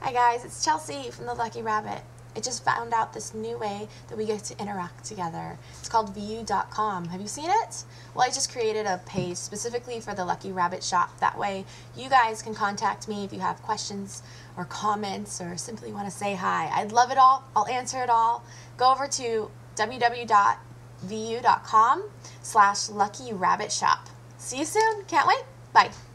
Hi guys, it's Chelsea from the Lucky Rabbit. I just found out this new way that we get to interact together. It's called View.com. Have you seen it? Well, I just created a page specifically for the Lucky Rabbit shop. That way you guys can contact me if you have questions or comments or simply want to say hi. I'd love it all. I'll answer it all. Go over to www.vu.com/LuckyRabbitShop. See you soon. Can't wait. Bye.